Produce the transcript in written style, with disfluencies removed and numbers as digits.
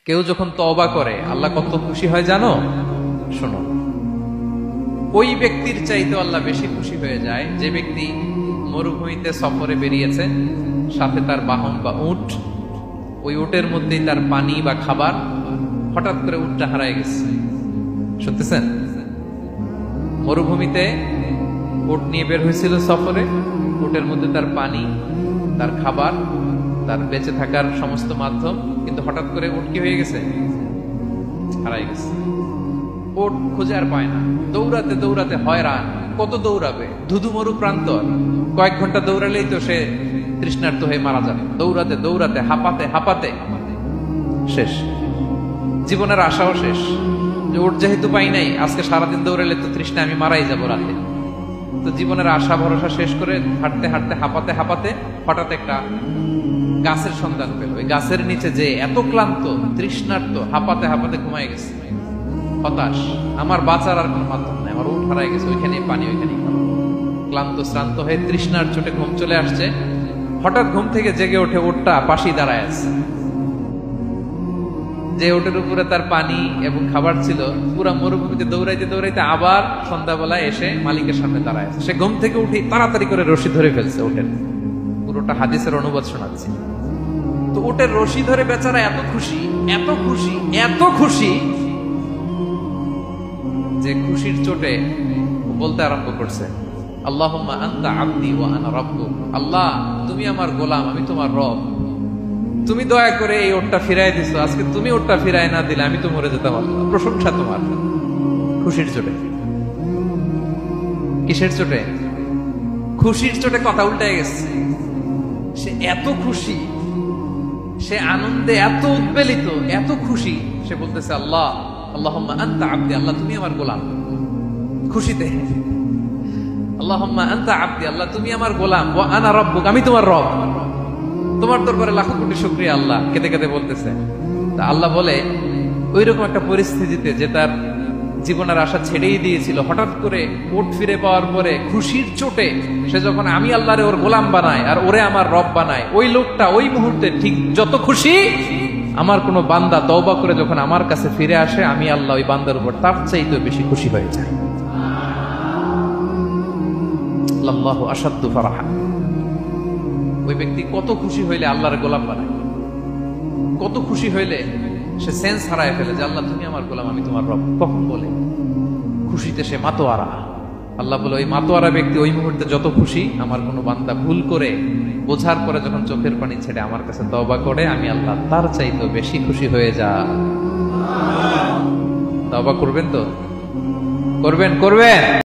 কেউ যখন তওবা করে আল্লাহ কত খুশি হয় জানো? শোনো, ওই ব্যক্তির চাইতে আল্লাহ বেশি খুশি হয়ে যায় যে ব্যক্তি মরুভূমিতে সফরে বেরিয়েছে, সাথে তার বাহন বা উট, ওই উটের মধ্যেই তার পানি বা খাবার, হঠাৎ করে উটটা হারায় গেছে। শুনতেছেন? মরুভূমিতে উট নিয়ে বের হয়েছিল সফরে, উটের মধ্যে তার পানি, তার খাবার, তার বেঁচে থাকার সমস্ত মাধ্যম, কিন্তু হঠাৎ করে উট কি হয়ে গেছে? হারাই গেছে। উট খুঁজে আর পায় না, দৌড়াতে দৌড়াতে হয়রান। কত দৌড়াবে? ধুধু মরু প্রান্তর, কয়েক ঘন্টা দৌড়ালেই তো সে তৃষ্ণার্ত হয়ে মারা যাবে। দৌড়াতে দৌড়াতে হাঁপাতে হাঁপাতে শেষ, জীবনের আশাও শেষ। যে উট যেহেতু পাই নাই, আজকে সারাদিন দৌড়ালে তো তৃষ্ণা আমি মারাই যাবো রাতে। তো জীবনের আশা ভরসা শেষ করে হাঁটতে হাঁটতে হাঁপাতে হাঁপাতে হঠাৎ একটা গাছের সন্ধান পেল। ওই গাছের নিচে যে এত ক্লান্ত, তৃষ্ণার্ত, হাঁপাতে হাঁপাতে ঘুমায় গেছে, হতাশ। আমার বাঁচার আর কোনো মাধ্যম নাই, আমার উঠ হারাই গেছে, ওইখানেই পানি, ওইখানেই খাবো। ক্লান্ত শ্রান্ত হয়ে তৃষ্ণার চোটে ঘুম চলে আসছে। হঠাৎ ঘুম থেকে জেগে ওঠে, উটটা পাশেই দাঁড়ায় আছে। যে ওটের উপরে তার পানি এবং খাবার ছিল, পুরা মরুভূমিতে দৌড়াইতে দৌড়াইতে আবার সন্ধ্যাবেলায় এসে মালিকের সামনে দাঁড়ায় আছে। সে ঘুম থেকে উঠে তাড়াতাড়ি করে রশি ধরে ফেলছে ওটের। পুরোটা হাদিসের অনুবাদ শোনাচ্ছি। তো ওটের রশি ধরে বেচারা এত খুশি, এত খুশি, এত খুশি যে খুশির চোটে বলতে আরম্ভ করছে, আল্লাহুম্মা আনতা আবদি ওয়া আনা রাব্বুক। আল্লাহ, তুমি আমার গোলাম, আমি তোমার রব। তুমি দয়া করে এই ওটটা ফিরাই দিছো, আজকে তুমি ওটটা ফিরাই না দিলে আমি তো মরে যেতাম। আল্লাহ, প্রশংসা তোমার। খুশির চোটে। কিসের চোটে? খুশির চোটে কথা উল্টায় গেছে। সে এত খুশি, সে আনন্দে এত উদ্বেলিত, এত খুশি, সে বলতেছে আল্লাহ, আল্লাহুম্মা আনতা আবদি, আল্লাহ তুমি আমার গোলাম। খুশিতে আল্লাহুম্মা আনতা আবদি, আল্লাহ তুমি আমার গোলাম, ওয়া আনা রাব্বুক, আমি তোমার রব। তোমার দরবারে লাখো কোটি শুকরিয়া। আল্লাহ কেঁদে কেঁদে বলতেছে। তা আল্লাহ বলে, ওইরকম একটা পরিস্থিতিতে যে তার জীবনের আশা ছেড়েই দিয়েছিল, হঠাৎ করে ওট ফিরে পাওয়ার পরে খুশির চোটে সে যখন আমি আল্লাহরে ওর গোলাম বানায় আর ওরে আমার রব বানায়, ওই লোকটা ওই মুহূর্তে ঠিক যত খুশি, আমার কোনো বান্দা তওবা করে যখন আমার কাছে ফিরে আসে, আমি আল্লাহ ওই বান্দার উপর তার চাইতে বেশি খুশি হয়ে যায়। আল্লাহু আশাদ্দু ফারাহা। ওই ব্যক্তি কত খুশি হইলে আল্লাহর গোলাম বানায়, কত খুশি হইলে সে সেন্স হারায় ফেলে যে আল্লাহ তুমি আমার গোলাম, আমি তোমার রব। কখন বলে? খুশিতে সে মাতোয়ারা। আল্লাহ বলে, ওই মাতোয়ারা ব্যক্তি ওই মুহূর্তে যত খুশি, আমার কোনো বান্দা ভুল করে বোঝার পরে যখন চোখের পানি ছেড়ে আমার কাছে তওবা করে, আমি আল্লাহ তার চাইতে বেশি খুশি হয়ে যা। তওবা করবেন তো? করবেন?